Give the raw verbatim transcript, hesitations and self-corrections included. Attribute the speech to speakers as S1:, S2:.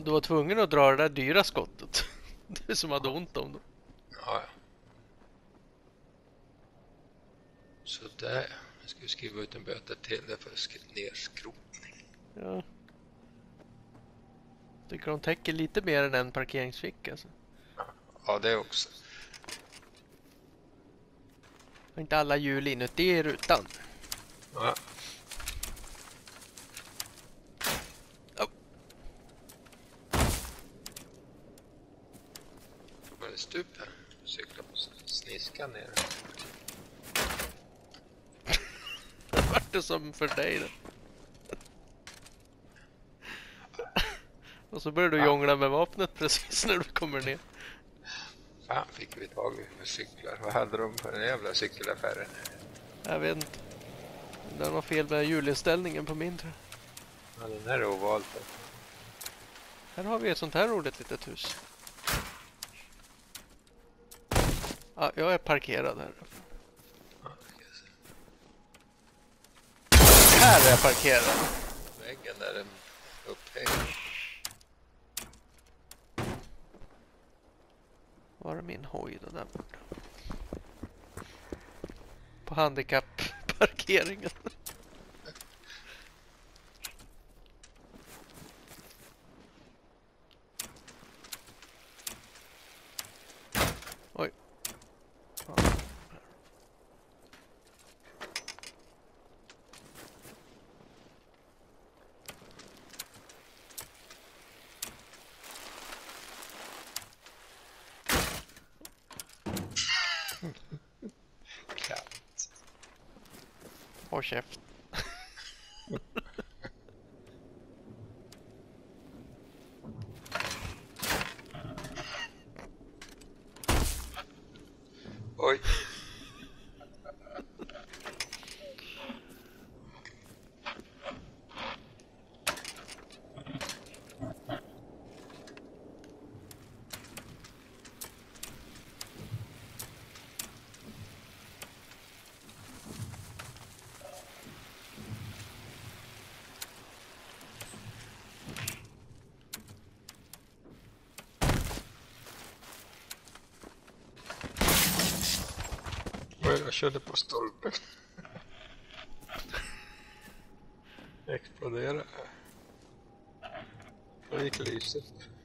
S1: du var tvungen att dra det där dyra skottet. Du som hade ont om dem.
S2: Ja, ja. Så där. Jag ska skriva ut en böter till det för nedskrotning.
S1: Ja. Tycker de täcker lite mer än en parkeringsficka. Alltså.
S2: Ja, det också.
S1: Och inte alla hjul inuti i rutan.
S2: Ja.
S1: Oh.
S2: Var det stup här? Cykla på sniskan ner.
S1: Det vart det som för dig då. Och så börjar du jongla med vapnet precis när du kommer ner.
S2: Fan fick vi tag i med cyklar. Vad hade de för en jävla cykelaffär?
S1: Jag vet inte. Det var fel med hjulinställningen på min, tror jag.
S2: Ja, den här är ovalt.
S1: Här har vi ett sånt här roligt litet hus. Ja, jag är parkerad här.
S2: Ja, ska jag se.
S1: Här är jag parkerad.
S2: Väggen där är upphängd.
S1: Var är min hoj då där borta? På handikappparkeringen. Oj. Ja.
S2: Katt.
S1: Håll käft.
S2: Oj. Oj, jag körde på stolpen. Exploderade. Då gick lyset.